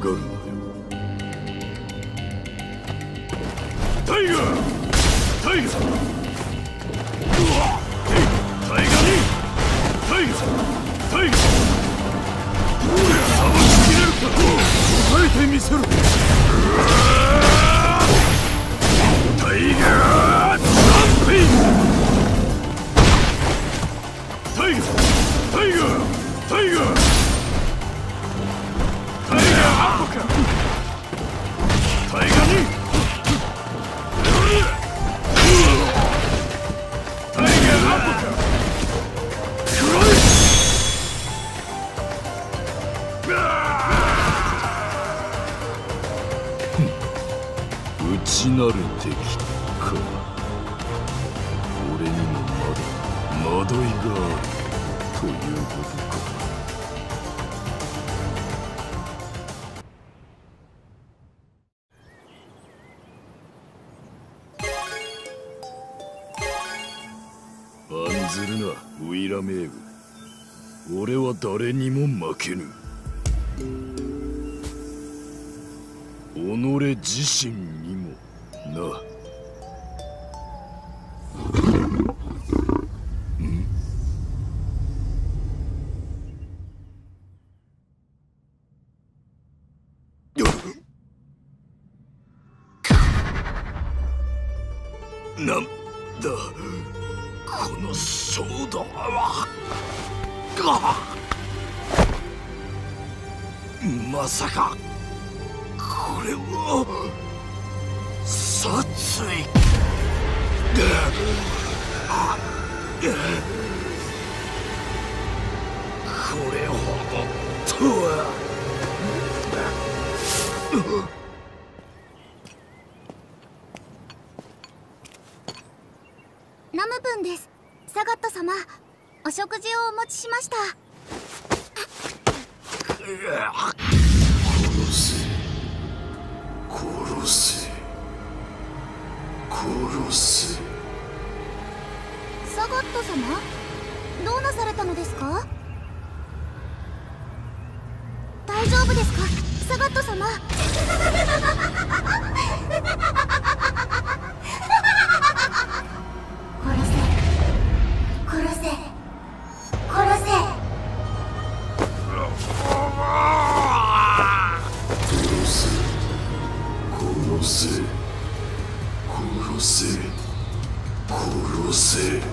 がるなよ。タイガータイガー、うわっタイガーにタイガータイガー、さばききれるか。答えてみせろ。タイガージャンピング、タイガータイガータイガータイガーアップか。タイガーにタイガーアップか。黒い打ち慣れてきたか。俺にもまだ惑いがあるということか。案ずるなウィラメーブ。俺は誰にも負けぬ。己自身にもな。なんだこの衝動は。まさかこれは殺意。これほどとは。 ナムプンです。サガット様、お食事をお持ちしました。 殺せ殺せ殺せ。 サガット様、どうなされたのですか？大丈夫ですか、サガット様。殺せ殺せ殺せ。 殺せ殺せ殺せ。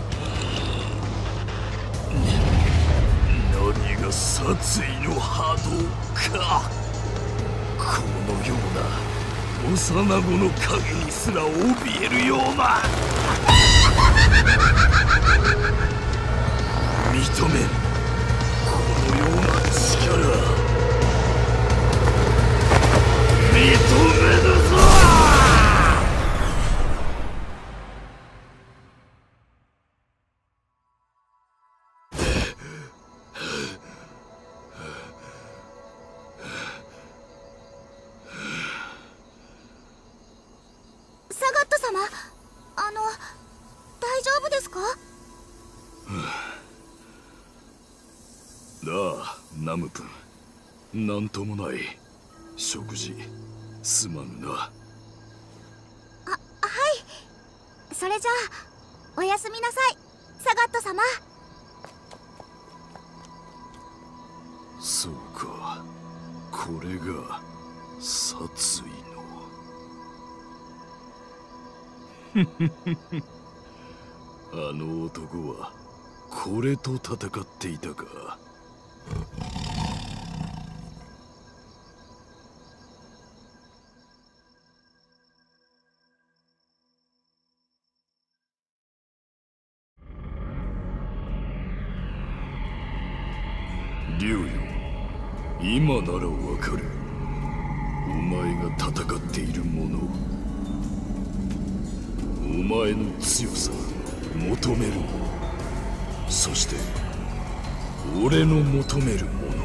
何が殺意の波動か。このような幼子の影にすら怯えるような。認めんこのような力。認めるぞ。 サガット様、大丈夫ですか？ なあナムプン、なんともない食事すまぬな。 はい、それじゃあおやすみなさい、サガット様。 そうか、これが殺意の。あの男はこれと戦っていたか。竜よ、今ならわかる。お前が戦っているもの、お前の強さ、求めるもの、そして俺の求めるもの。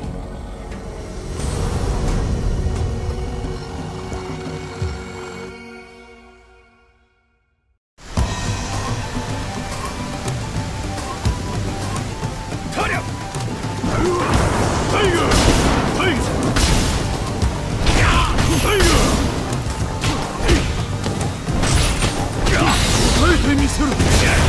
タイガータイガー見せろ。